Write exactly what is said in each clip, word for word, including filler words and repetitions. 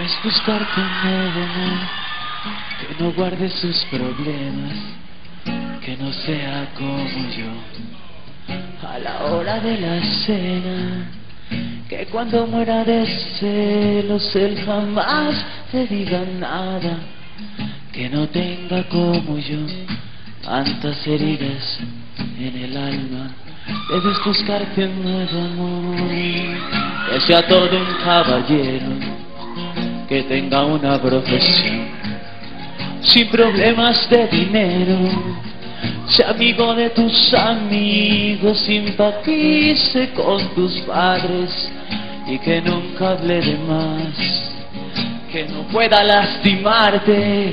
Debes buscarte un nuevo amor que no guarde sus problemas, que no sea como yo a la hora de la cena, que cuando muera de celos él jamás te diga nada, que no tenga como yo tantas heridas en el alma. Debes buscarte un nuevo amor que sea todo un caballero, que tenga una profesión sin problemas de dinero, sea amigo de tus amigos, simpatice con tus padres y que nunca hable de más, que no pueda lastimarte.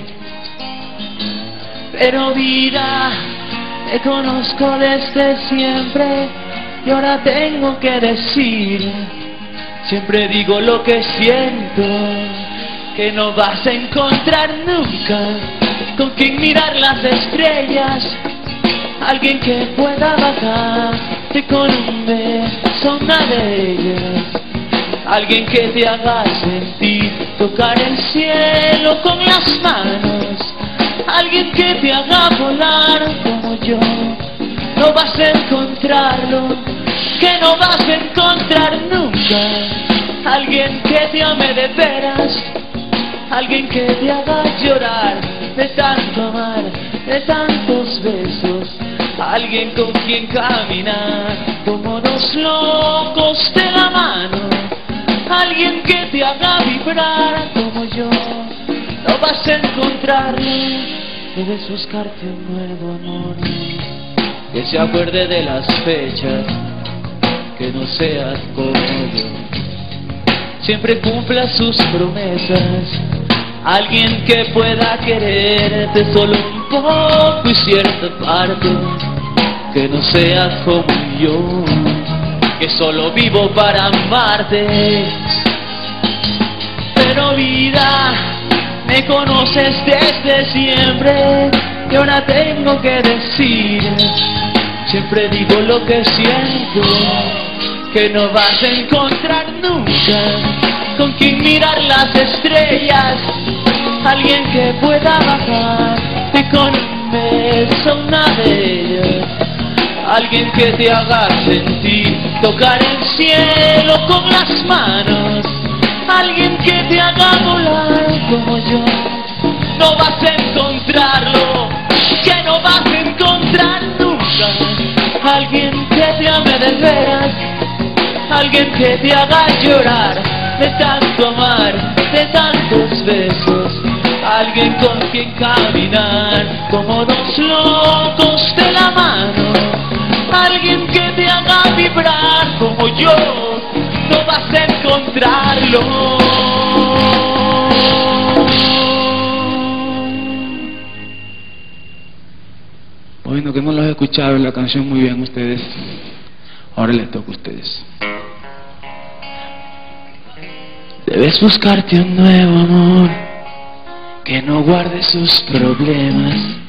Pero vida, te conozco desde siempre y ahora tengo que decir, siempre digo lo que siento, que no vas a encontrar nunca con quien mirar las estrellas, alguien que pueda bajarte con un beso, una de ellas, alguien que te haga sentir tocar el cielo con las manos, alguien que te haga volar como yo. No vas a encontrarlo, que no vas a encontrar nunca, alguien que te ame de veras, alguien que te haga llorar de tanto amar, de tantos besos, alguien con quien caminar como dos locos de la mano, alguien que te haga vibrar como yo. No vas a encontrarlo, debes buscarte un nuevo amor que se acuerde de las fechas, que no seas como yo, siempre cumpla sus promesas, alguien que pueda quererte solo un poco y cierta parte, que no seas como yo, que solo vivo para amarte. Pero vida, me conoces desde siempre y ahora tengo que decir, siempre digo lo que siento, que no vas a encontrar nunca con quien mirar las estrellas, alguien que pueda bajarte con un beso, una de ellas, alguien que te haga sentir tocar el cielo con las manos, alguien que te haga volar como yo. No vas a encontrarlo, que no vas a encontrar nunca, alguien que te ame de veras, alguien que te haga llorar de tanto amar, de tantos besos, alguien con quien caminar como dos locos de la mano, alguien que te haga vibrar como yo. No vas a encontrarlo. Bueno, que hemos los escuchado la canción muy bien ustedes, ahora les toca a ustedes. Debes buscarte un nuevo amor que no guarde sus problemas,